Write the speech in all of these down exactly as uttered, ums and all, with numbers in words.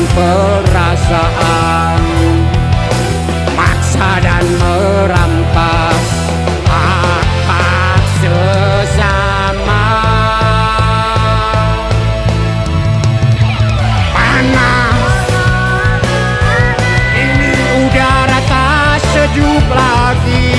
dan perasaan, maksa dan merampas hak-hak sesama. Panas, ini udara tak sejuk lagi.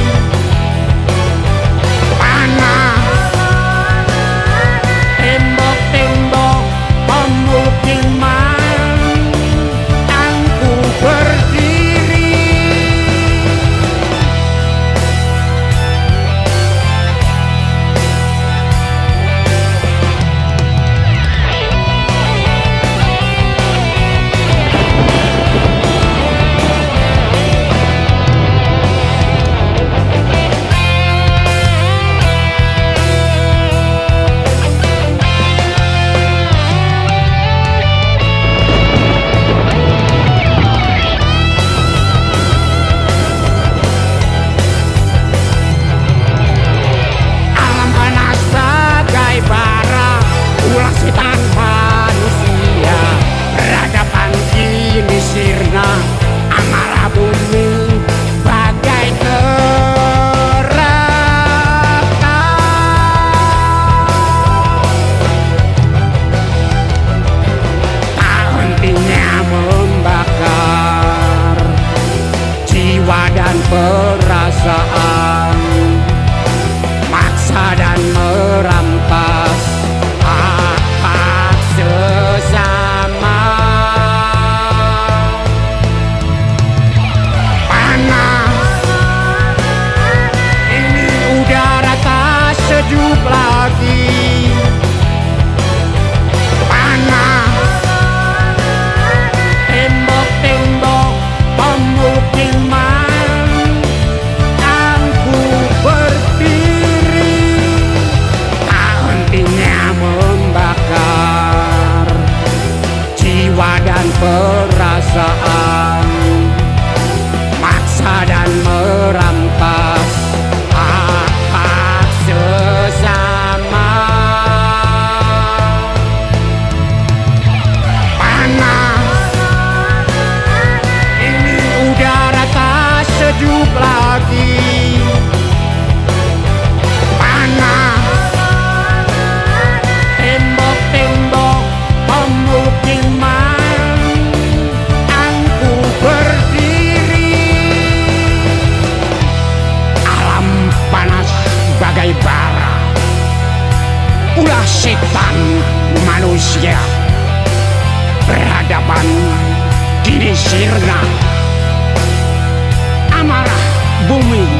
Amarah bumi bagai neraka. Tak hentinya membakar jiwa dan perasaan, maksa dan merampas hak-hak sesama. Sejuk lagi. Panas, tembok-tembok pemukiman yang ku berdiri, tak hentinya membakar jiwa dan perasaan, maksa dan merampas sesama. Panas, ini udara tak sejuk lagi. Panas, tembok-tembok pemukiman yang ku berdiri. Alam panas bagai bara, ulah setan manusia berhadapan kini sirna. Amarah bumi